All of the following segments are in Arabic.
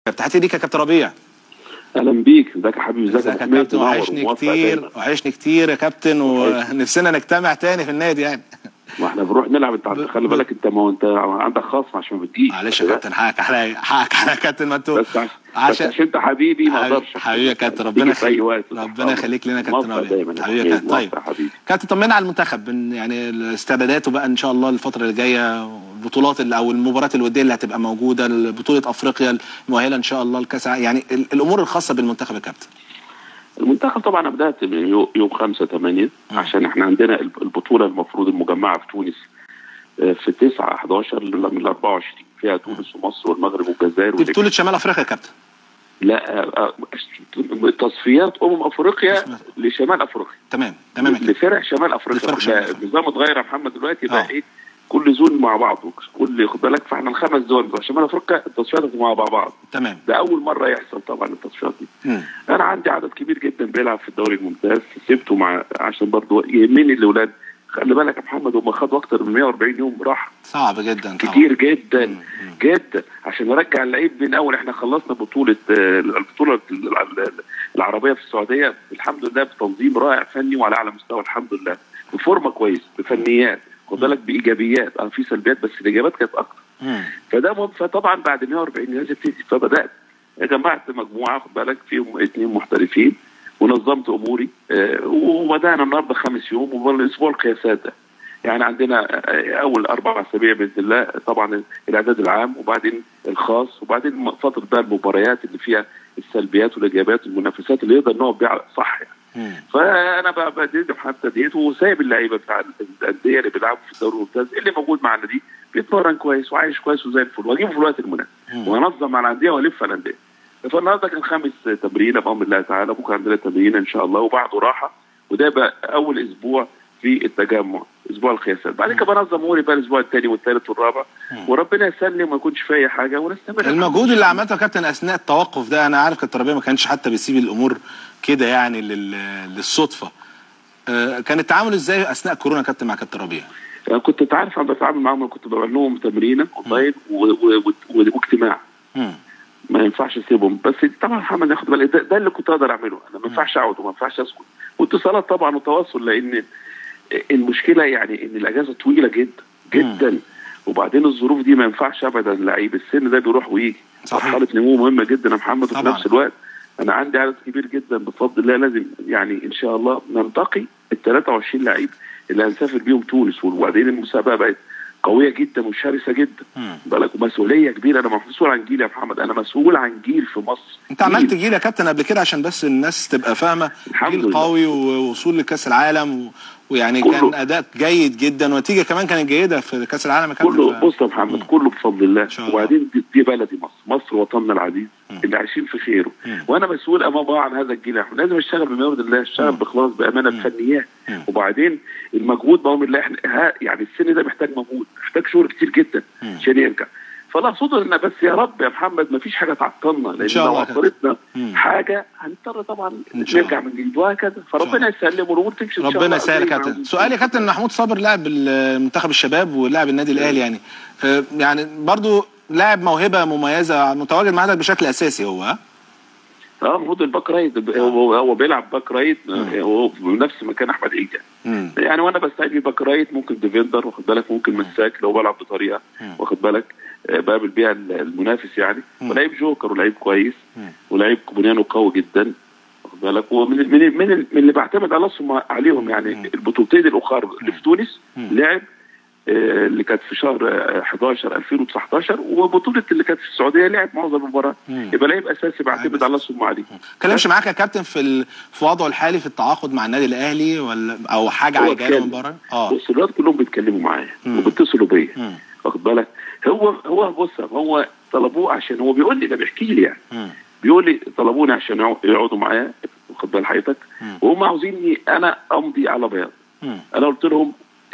تحياتي ليك يا كابتن ربيع. اهلا بيك. ازيك يا حبيبي؟ ازيك يا كابتن؟ وحشني كتير يا كابتن، ونفسنا نجتمع تاني في النادي يعني. ما احنا بنروح نلعب. انت خلي بالك انت، ما هو انت عندك خصم عشان ما بتجيش. معلش يا كابتن، حقك عليا يا كابتن. ما انتوا بس عشان انت حبيبي ما اقدرش. حبيبي يا كابتن، ربنا يخليك لنا يا كابتن ربيع. حبيبي يا كابتن. طيب كابتن، طمنا على المنتخب، يعني استعداداته بقى ان شاء الله الفتره اللي جايه، البطولات او المباريات الوديه اللي هتبقى موجوده، بطوله افريقيا المؤهله ان شاء الله لكاس، يعني الامور الخاصه بالمنتخب يا كابتن. المنتخب طبعا بدات من يوم 5/8 عشان احنا عندنا البطوله المفروض المجمعه في تونس في 9/11 من 24 فيها تونس ومصر والمغرب والجزائر. دي بطوله شمال افريقيا يا كابتن؟ لا، تصفيات افريقيا لشمال افريقيا. تمام لفرق شمال افريقيا. النظام اتغير يا محمد دلوقتي بقى ايه، كل زون مع بعضه، خد بالك. فاحنا الخمس زون بتوع شمال افريقيا التصفيات مع بعض. تمام. ده اول مره يحصل طبعا التصفيات دي. انا عندي عدد كبير جدا بيلعب في الدوري الممتاز، سبته عشان برضه يهمني الاولاد. خلي بالك يا محمد، هم خدوا اكتر من 140 يوم راحه. صعب جدا طبعا. كتير جدا جدا عشان نرجع اللعيب من اول. احنا خلصنا البطوله العربيه في السعوديه الحمد لله بتنظيم رائع فني وعلى اعلى مستوى الحمد لله، بفورمه كويس، بفنيات، خد بالك، بايجابيات. في سلبيات بس الايجابيات كانت اكتر. فطبعا بعد 140 لازم تبتدي. فبدات جمعت مجموعه، خد بالك، فيهم 2 محترفين، ونظمت اموري. وبدانا النهارده 5 يوم، والاسبوع القياسات ده يعني عندنا اول 4 أسابيع باذن الله. طبعا الاعداد العام، وبعدين الخاص، وبعدين فتره بقى المباريات اللي فيها السلبيات والايجابيات، المنافسات اللي يقدر نقف بيها صح يعني. فانا بديت حتى ديت، وسايب اللعيبه بتاع الانديه اللي بيلعبوا في الدوري الممتاز اللي موجود معنا دي بيتمرن كويس وعايش كويس وزي الفل، واجيبه في الوقت المناسب وانظم مع الانديه والف على الانديه. فالنهارده كان 5 تمرين بامر الله تعالى، بكره عندنا تمرين ان شاء الله، وبعده راحه. وده بقى اول اسبوع في التجمع، اسبوع القياسات. بعد كده بنظم اموري بقى الاسبوع الثاني والثالث والرابع، وربنا يسلم وما يكونش في اي حاجه ونستمر. المجهود اللي عملته يا كابتن اثناء التوقف ده، انا عارف كابتن ربيع ما كانش حتى بيسيب الامور كده يعني للصدفه. كان التعامل ازاي اثناء كورونا يا كابتن مع كابتن ربيع؟ كنت انت عارف انا بتعامل معاهم، كنت بعمل لهم تمرينه اونلاين واجتماع. ما ينفعش اسيبهم. بس طبعا محمد ياخد بالك، ده اللي كنت اقدر اعمله. انا ما ينفعش اقعد وما ينفعش اسكت، واتصالات طبعا وتواصل، لان المشكله يعني ان الاجازه طويله جدا جدا. وبعدين الظروف دي ما ينفعش ابدا. لعيب السن ده بيروح ويجي، مرحله نمو مهمه جدا يا محمد. وفي نفس الوقت انا عندي عدد كبير جدا بفضل الله، لازم يعني ان شاء الله ننتقي ال 23 لعيب اللي هنسافر بيهم تونس. وبعدين المسابقه بقت قويه جدا وشرسه جدا بالك، ومسؤوليه كبيره. انا مسؤول عن جيل يا محمد، انا مسؤول عن جيل في مصر. انت عملت جيل يا كابتن قبل كده عشان بس الناس تبقى فاهمه، جيل قوي ووصول لكاس العالم ويعني كان اداء جيد جدا، ونتيجه كمان كانت جيده في كاس العالم يا كابتن. كله بص يا محمد، كله بفضل الله. وبعدين دي بلدي مصر وطننا العزيز اللي عايشين في خيره. وانا مسؤول امام الله عن هذا الجيل. احنا لازم اشتغل بما يرضي الله، اشتغل بخلاص بامانه بفنيات. وبعدين المجهود بامر الله، احنا يعني السن ده محتاج مجهود، محتاج شغل كتير جدا عشان يرجع. فلا اقصد ان بس يا رب يا محمد ما فيش حاجه تعطلنا، لان لو عطلتنا حاجه هنضطر طبعا نرجع من جديد وهكذا. فربنا يسلم والامور تمشي ان شاء الله. ربنا يسهل يا كابتن. سؤال يا كابتن، محمود صابر لاعب منتخب الشباب ولاعب النادي الاهلي، يعني برضو لاعب موهبه مميزه، متواجد معاك بشكل اساسي هو. المفروض الباك رايت. هو بيلعب باك رايت، هو بنفس مكان احمد عيد يعني. وانا بستعين باك رايت، ممكن ديفندر، واخد بالك، ممكن مساك لو بلعب بطريقه، واخد بالك، بقابل بيها المنافس يعني. ولعيب جوكر ولعيب كويس، ولعيب بنيانه قوي جدا، واخد بالك. ومن اللي بعتمد عليهم يعني البطولتين الاخرى اللي في تونس لعب، اللي كانت في شهر 11 2019، وبطوله اللي كانت في السعوديه لعب معظم المباريات. يبقى لعيب اساسي بعتمد على ثم عليه. اتكلمش معاك يا كابتن في وضعه الحالي في التعاقد مع النادي الاهلي، ولا او حاجه عايجه من بره؟ بص، الولاد كلهم بيتكلموا معايا وبيتصلوا بيا، واخد بالك. هو بص، هو طلبوه عشان هو بيقول لي، ده بيحكي لي يعني. بيقول لي طلبوني عشان يقعدوا معايا، واخد بال حضرتك، وهم عاوزيني انا امضي على بياض. انا قلت لهم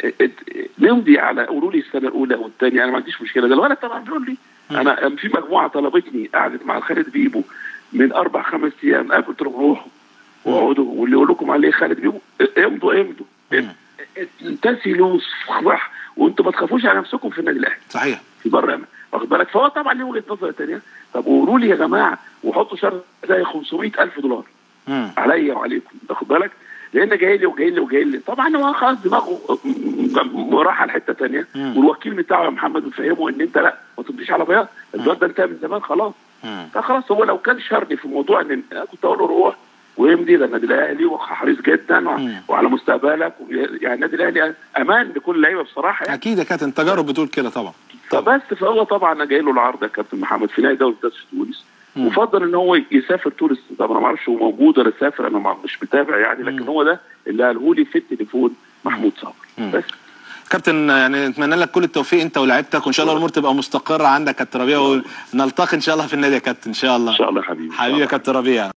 نمضي على، قولوا لي السنه الاولى والثانيه، انا ما عنديش مشكله. ده الولد طبعا بيقول لي انا في مجموعه طلبتني، قعدت مع خالد بيبو من 4-5 ايام، قلت لهم روحوا واقعدوا، واللي يقول لكم عليه خالد بيبو امضوا امتثلوا، وانتوا ما تخافوش على نفسكم في النادي الاهلي. صحيح. في بر امان، واخد بالك؟ فهو طبعا ليه وجهه نظر ثانيه. طب قولوا لي يا جماعه وحطوا شرط زي $500,000 عليا وعليكم، واخد بالك؟ لان جاي لي وجاي لي وجاي لي، طبعا هو خلاص دماغه راح على حته ثانيه، والوكيل بتاعه يا محمد بيفهمه ان انت لا ما تمضيش على بياض، البياض ده انتهى من زمان خلاص. فخلاص هو لو كان شرني في الموضوع ان كنت اقول له روح ويمضي، ده النادي الاهلي وحريص جدا وعلى مستقبلك، يعني النادي الاهلي امان لكل اللعيبه بصراحه يعني. اكيد يا كابتن، التجارب بتقول كده طبعا. فبس فهو طبعا انا جاي له العرض يا كابتن محمد في نادي دوري تونس، وفضل ان هو يسافر تونس. طبعا انا ما اعرفش هو موجود ولا سافر، انا مش متابع يعني، لكن هو ده اللي قاله لي في التليفون محمود صابر. بس كابتن يعني نتمنى لك كل التوفيق انت ولاعيبتك، وان شاء الله الامور تبقى مستقره عندك كابتن ربيع، ونلتقي ان شاء الله في النادي يا كابتن ان شاء الله. ان شاء الله حبيبي. حبيبي يا كابتن ربيع.